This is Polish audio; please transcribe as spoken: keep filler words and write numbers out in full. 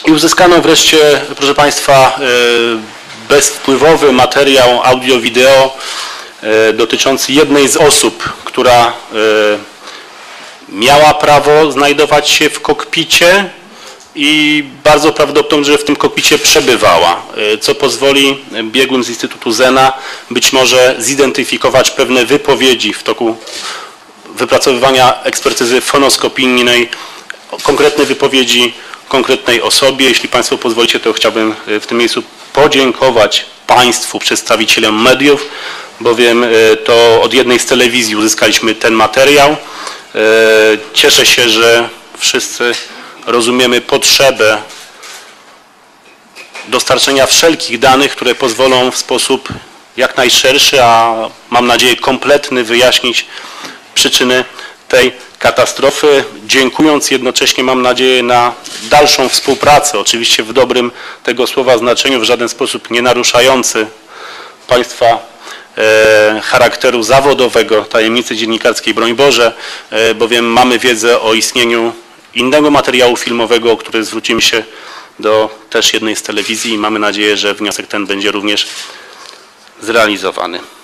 I uzyskano wreszcie, proszę Państwa, bezwpływowy materiał audio-wideo dotyczący jednej z osób, która miała prawo znajdować się w kokpicie i bardzo prawdopodobne, że w tym kokpicie przebywała, co pozwoli biegłym z Instytutu Zena być może zidentyfikować pewne wypowiedzi w toku wypracowywania ekspertyzy fonoskopijnej, konkretne wypowiedzi konkretnej osobie. Jeśli Państwo pozwolicie, to chciałbym w tym miejscu podziękować Państwu, przedstawicielom mediów, bowiem to od jednej z telewizji uzyskaliśmy ten materiał. Cieszę się, że wszyscy rozumiemy potrzebę dostarczenia wszelkich danych, które pozwolą w sposób jak najszerszy, a mam nadzieję kompletny, wyjaśnić przyczyny tej katastrofy, dziękując jednocześnie, mam nadzieję, na dalszą współpracę, oczywiście w dobrym tego słowa znaczeniu, w żaden sposób nie naruszający Państwa e, charakteru zawodowego, tajemnicy dziennikarskiej, broń Boże, e, bowiem mamy wiedzę o istnieniu innego materiału filmowego, o który zwrócimy się do też jednej z telewizji i mamy nadzieję, że wniosek ten będzie również zrealizowany.